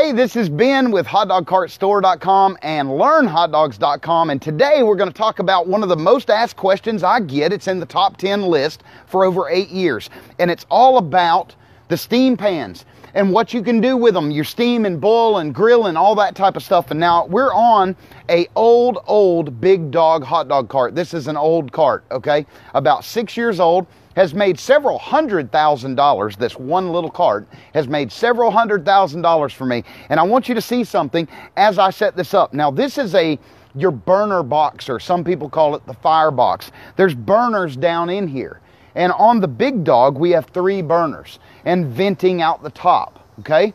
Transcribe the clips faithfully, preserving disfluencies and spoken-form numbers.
Hey, this is Ben with hot dog cart store dot com and learn hot dogs dot com, and today we're going to talk about one of the most asked questions I get. It's in the top ten list for over eight years, and it's all about the steam pans and what you can do with them. Your steam and boil and grill and all that type of stuff. And now we're on a old, old Big Dog hot dog cart. This is an old cart, okay? About six years old. Has made several hundred thousand dollars. This one little cart has made several hundred thousand dollars for me. And I want you to see something as I set this up. Now this is a your burner box, or some people call it the fire box. There's burners down in here. And on the Big Dog, we have three burners and venting out the top, okay?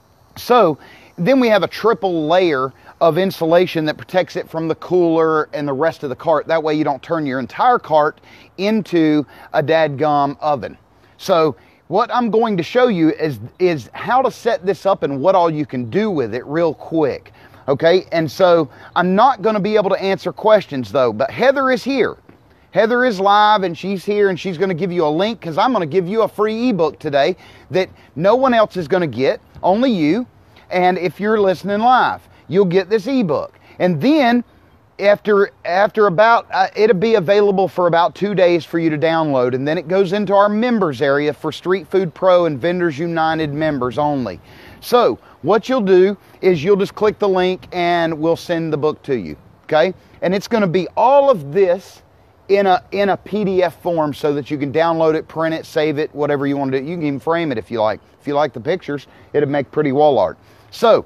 So then we have a triple layer of insulation that protects it from the cooler and the rest of the cart. That way you don't turn your entire cart into a dadgum oven. So what I'm going to show you is, is how to set this up and what all you can do with it real quick. Okay, and so I'm not going to be able to answer questions though, but Heather is here. Heather is live and she's here, and she's going to give you a link, because I'm going to give you a free ebook today that no one else is going to get, only you. And if you're listening live, you'll get this ebook. And then after after about uh, it'll be available for about two days for you to download, and then it goes into our members area for Street Food Pro and Vendors United members only. So what you'll do is you'll just click the link and we'll send the book to you, okay? And it's going to be all of this in a in a P D F form, so that you can download it, print it, save it, whatever you want to do. You can even frame it if you like. If you like the pictures, it'll make pretty wall art. So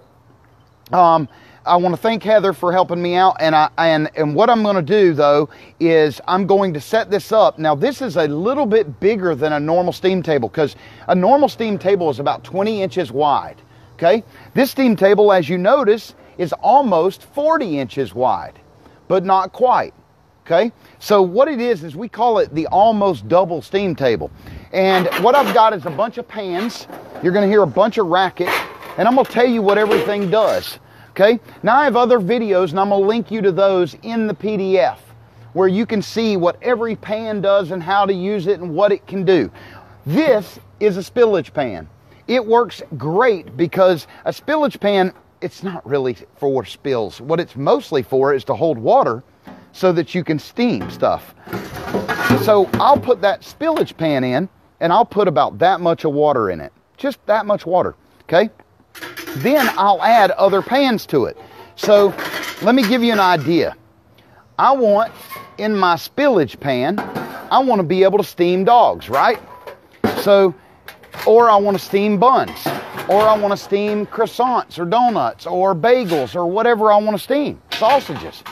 um I want to thank Heather for helping me out, and I and and what I'm going to do though is I'm going to set this up. Now this is a little bit bigger than a normal steam table, because a normal steam table is about twenty inches wide. Okay, this steam table, as you notice, is almost forty inches wide, but not quite. Okay, so what it is is we call it the almost double steam table. And what I've got is a bunch of pans. You're going to hear a bunch of racket, and I'm going to tell you what everything does. Okay, now I have other videos, and I'm going to link you to those in the P D F, where you can see what every pan does and how to use it and what it can do. This is a spillage pan. It works great because a spillage pan, it's not really for spills. What it's mostly for is to hold water so that you can steam stuff. So I'll put that spillage pan in, and I'll put about that much of water in it. Just that much water, okay? Then I'll add other pans to it. So let me give you an idea. I want, in my spillage pan, I want to be able to steam dogs, right? So, or I want to steam buns, or I want to steam croissants or donuts or bagels or whatever I want to steam, sausages.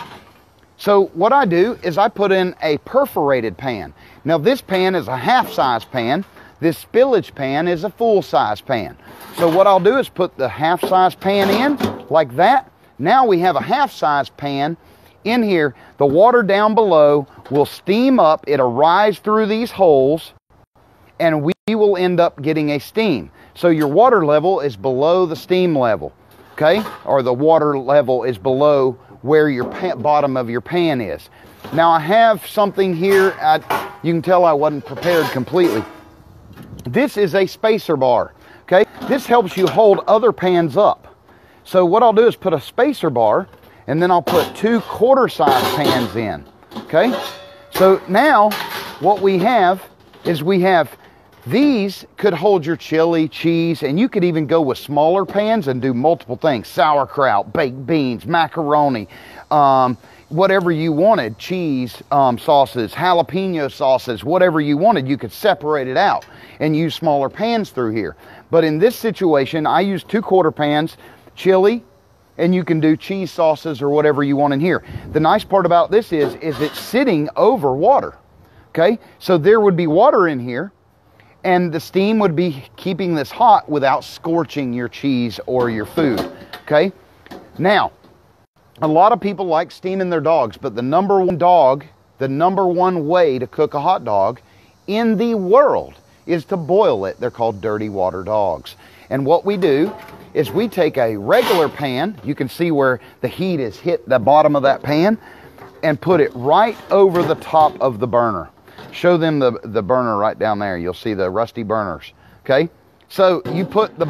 So what I do is I put in a perforated pan. Now this pan is a half-size pan. This spillage pan is a full-size pan. So what I'll do is put the half-size pan in like that. Now we have a half-size pan in here. The water down below will steam up. It'll rise through these holes, and we will end up getting a steam. So your water level is below the steam level, okay? Or the water level is below where your pan, bottom of your pan is. Now I have something here. I, you can tell I wasn't prepared completely. This is a spacer bar, okay? This helps you hold other pans up. So what I'll do is put a spacer bar, and then I'll put two quarter-size pans in, okay? So now what we have is we have, these could hold your chili, cheese, and you could even go with smaller pans and do multiple things. Sauerkraut, baked beans, macaroni, um, whatever you wanted, cheese um, sauces, jalapeno sauces, whatever you wanted, you could separate it out and use smaller pans through here. But in this situation, I use two quarter pans, chili, and you can do cheese sauces or whatever you want in here. The nice part about this is, is it's sitting over water, okay? So there would be water in here, and the steam would be keeping this hot without scorching your cheese or your food, okay? Now, a lot of people like steaming their dogs, but the number one dog, the number one way to cook a hot dog in the world is to boil it. They're called dirty water dogs. And what we do is we take a regular pan, you can see where the heat has hit the bottom of that pan, and put it right over the top of the burner. Show them the, the burner right down there. You'll see the rusty burners, okay? So you put the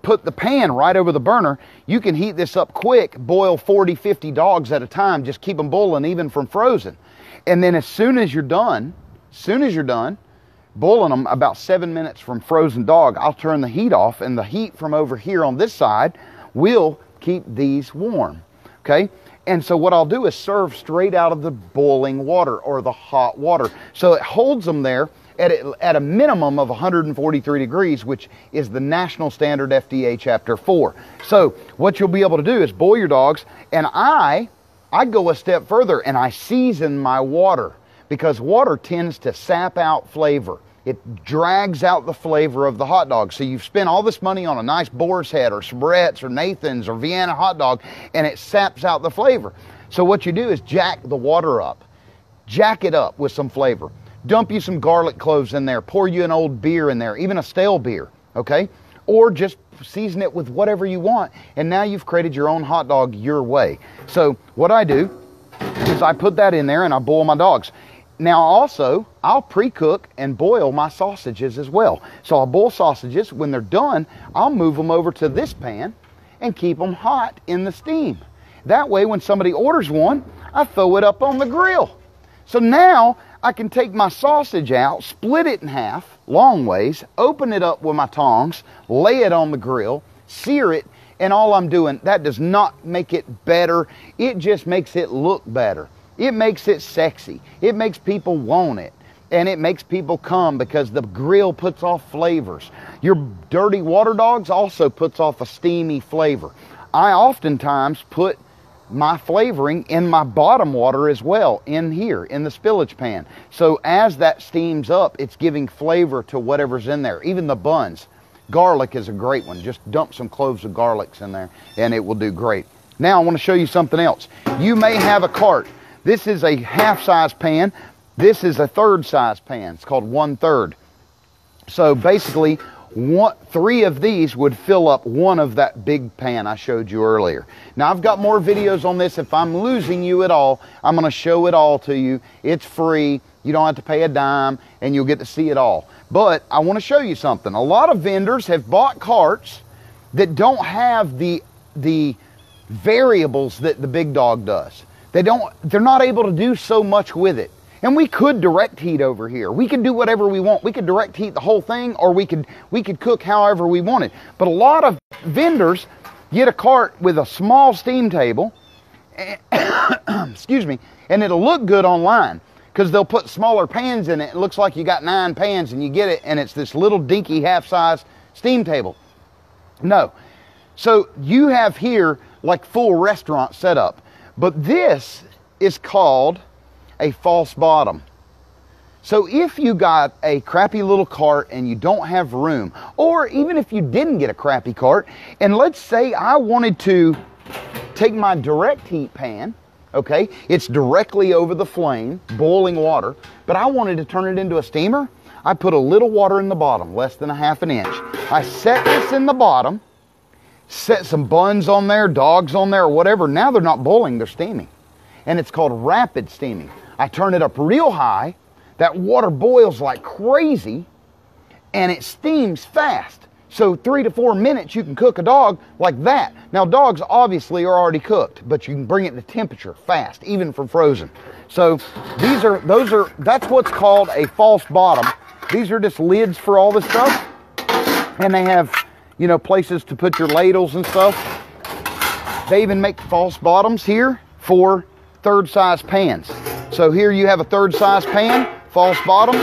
put the pan right over the burner, you can heat this up quick, boil forty, fifty dogs at a time, just keep them boiling even from frozen. And then as soon as you're done, as soon as you're done, boiling them about seven minutes from frozen dog, I'll turn the heat off, and the heat from over here on this side will keep these warm, okay? And so what I'll do is serve straight out of the boiling water or the hot water. So it holds them there at a, at a minimum of one hundred forty-three degrees, which is the national standard F D A chapter four. So what you'll be able to do is boil your dogs, and I, I go a step further and I season my water, because water tends to sap out flavor. It drags out the flavor of the hot dog. So you've spent all this money on a nice Boar's Head or Sabrettes or Nathan's or Vienna hot dog, and it saps out the flavor. So what you do is jack the water up. Jack it up with some flavor. Dump you some garlic cloves in there. Pour you an old beer in there, even a stale beer, okay? Or just season it with whatever you want, and now you've created your own hot dog your way. So what I do is I put that in there and I boil my dogs. Now also, I'll pre-cook and boil my sausages as well. So I'll boil sausages. When they're done, I'll move them over to this pan and keep them hot in the steam. That way, when somebody orders one, I throw it up on the grill. So now I can take my sausage out, split it in half, long ways, open it up with my tongs, lay it on the grill, sear it, and all I'm doing, that does not make it better. It just makes it look better. It makes it sexy. It makes people want it. And it makes people come because the grill puts off flavors. Your dirty water dogs also puts off a steamy flavor. I oftentimes put my flavoring in my bottom water as well, in here, in the spillage pan. So as that steams up, it's giving flavor to whatever's in there. Even the buns. Garlic is a great one. Just dump some cloves of garlics in there and it will do great. Now I want to show you something else. You may have a cart. This is a half size pan. This is a third size pan. It's called one third. So basically, one, three of these would fill up one of that big pan I showed you earlier. Now I've got more videos on this. If I'm losing you at all, I'm going to show it all to you. It's free. You don't have to pay a dime and you'll get to see it all. But I want to show you something. A lot of vendors have bought carts that don't have the, the variables that the big dog does. They don't, they're not able to do so much with it. And we could direct heat over here. We could do whatever we want. We could direct heat the whole thing, or we could, we could cook however we wanted. But a lot of vendors get a cart with a small steam table, and, excuse me, and it'll look good online because they'll put smaller pans in it. It looks like you got nine pans and you get it and it's this little dinky half-size steam table. No. So you have here like full restaurant setup. But this is called a false bottom. So if you got a crappy little cart and you don't have room, or even if you didn't get a crappy cart, and let's say I wanted to take my direct heat pan, okay, it's directly over the flame, boiling water, but I wanted to turn it into a steamer, I put a little water in the bottom, less than a half an inch. I set this in the bottom, set some buns on there, dogs on there, or whatever. Now they're not boiling, they're steaming. And it's called rapid steaming. I turn it up real high, that water boils like crazy, and it steams fast. So three to four minutes you can cook a dog like that. Now dogs obviously are already cooked, but you can bring it to temperature fast, even from frozen. So these are, those are, that's what's called a false bottom. These are just lids for all this stuff. And they have, you know, places to put your ladles and stuff. They even make false bottoms here for third size pans. So here you have a third size pan, false bottom,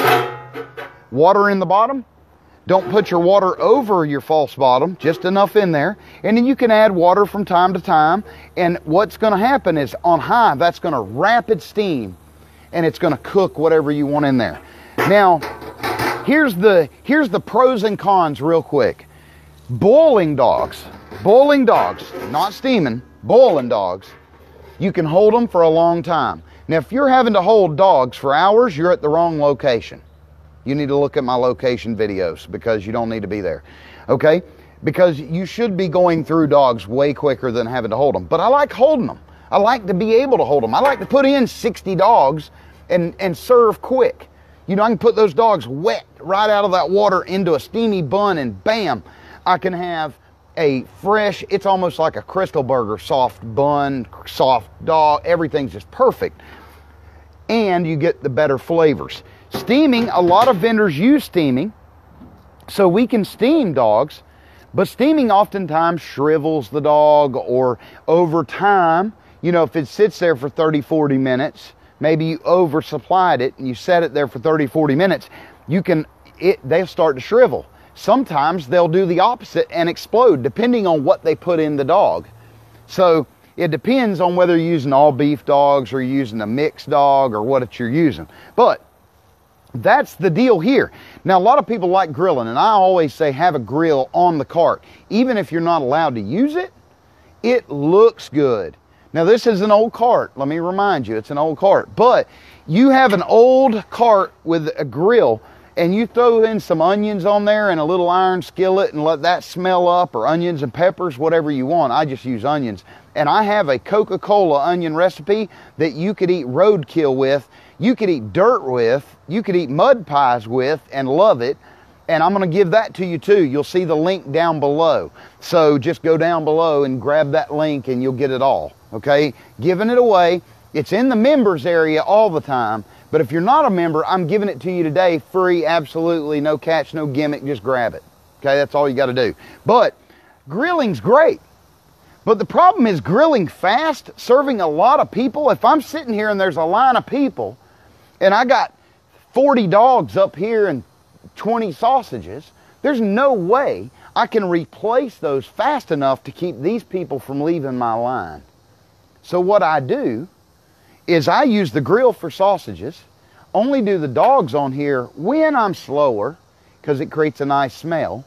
water in the bottom. Don't put your water over your false bottom, just enough in there. And then you can add water from time to time. And what's going to happen is on high, that's going to rapid steam and it's going to cook whatever you want in there. Now, here's the, here's the pros and cons real quick. Boiling dogs, boiling dogs, not steaming, boiling dogs, you can hold them for a long time. Now, if you're having to hold dogs for hours, you're at the wrong location. You need to look at my location videos because you don't need to be there, okay? Because you should be going through dogs way quicker than having to hold them. But I like holding them. I like to be able to hold them. I like to put in sixty dogs and, and serve quick. You know, I can put those dogs wet right out of that water into a steamy bun and bam, I can have a fresh, it's almost like a Crystal Burger, soft bun, soft dog, everything's just perfect. And you get the better flavors. Steaming, a lot of vendors use steaming, so we can steam dogs, but steaming oftentimes shrivels the dog, or over time, you know, if it sits there for thirty, forty minutes, maybe you oversupplied it and you set it there for thirty, forty minutes, you can, it, they'll start to shrivel. Sometimes they'll do the opposite and explode, depending on what they put in the dog. So it depends on whether you're using all beef dogs or you're using a mixed dog or what you're using. But that's the deal here. Now, a lot of people like grilling, and I always say have a grill on the cart. Even if you're not allowed to use it, it looks good. Now, this is an old cart. Let me remind you, it's an old cart. But you have an old cart with a grill, and you throw in some onions on there and a little iron skillet and let that smell up, or onions and peppers, whatever you want. I just use onions. And I have a Coca-Cola onion recipe that you could eat roadkill with, you could eat dirt with, you could eat mud pies with, and love it. And I'm going to give that to you too. You'll see the link down below. So just go down below and grab that link and you'll get it all. Okay? Giving it away. It's in the members area all the time. But if you're not a member, I'm giving it to you today free, absolutely, no catch, no gimmick, just grab it. Okay? That's all you got to do. But grilling's great. But the problem is grilling fast, serving a lot of people. If I'm sitting here and there's a line of people and I got forty dogs up here and twenty sausages, there's no way I can replace those fast enough to keep these people from leaving my line. So what I do is I use the grill for sausages, only do the dogs on here when I'm slower because it creates a nice smell.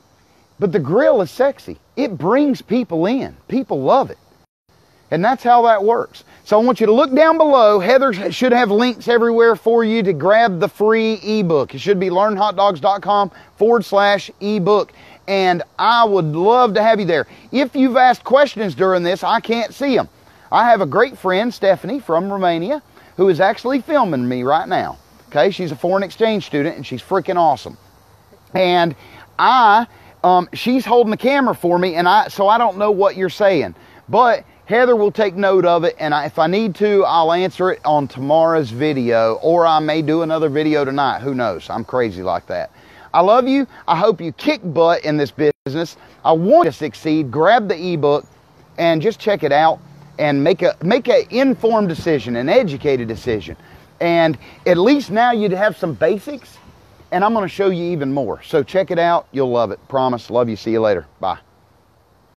But the grill is sexy. It brings people in. People love it. And that's how that works. So I want you to look down below. Heather should have links everywhere for you to grab the free ebook. It should be learnhotdogs.com forward slash ebook. And I would love to have you there. If you've asked questions during this, I can't see them. I have a great friend, Stephanie, from Romania, who is actually filming me right now. Okay, she's a foreign exchange student, and she's freaking awesome. And I... Um, she's holding the camera for me, and I so I don't know what you're saying. But Heather will take note of it, and I, if I need to, I'll answer it on tomorrow's video, or I may do another video tonight. Who knows? I'm crazy like that. I love you. I hope you kick butt in this business. I want you to succeed. Grab the ebook and just check it out and make a make an informed decision, an educated decision. And at least now you'd have some basics. And I'm going to show you even more. So check it out. You'll love it. Promise. Love you. See you later. Bye.